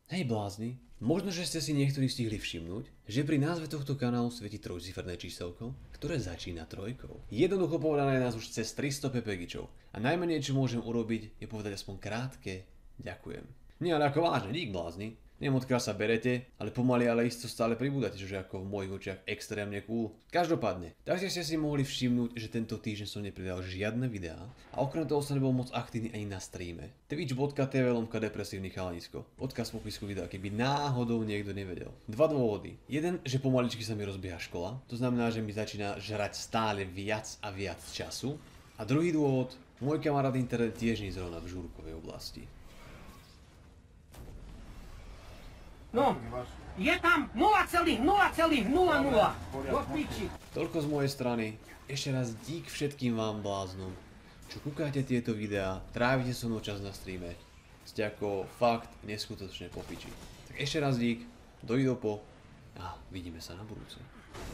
Hej blázni, možno, že ste si niektorí stihli všimnúť, že pri názve tohto kanálu svieti trojciferné číselko, ktoré začína trojkou. Jednoducho povedané je nás už cez 300 pepegičov a najmenej, čo môžem urobiť, je povedať aspoň krátke ďakujem. Nie, ale ako vážne, dík blázni. Neviem, odkiaľ sa berete, ale pomaly ale isto stále pribúdate, čože ako v mojich očiach extrémne cool. Každopádne, takže ste si mohli všimnúť, že tento týždeň som nepridal žiadne videá a okrem toho som nebol moc aktívny ani na streame. Twitch.tv/depresívny chalanisko. Odkaz v popisku videa, keby náhodou niekto nevedel. Dva dôvody. Jeden, že pomaličky sa mi rozbieha škola, to znamená, že mi začína žrať stále viac a viac času. A druhý dôvod, môj kamarát internet tiež nie zrovna v žúrkovej oblasti. No, je tam 0,0,00. Do piči. Toľko z mojej strany. Ešte raz dík všetkým vám bláznom, čo kúkáte tieto videá, trávite so mnou čas na streame. Ste ako fakt neskutočne po piči. Tak ešte raz dík, dovidopo a vidíme sa na budúce.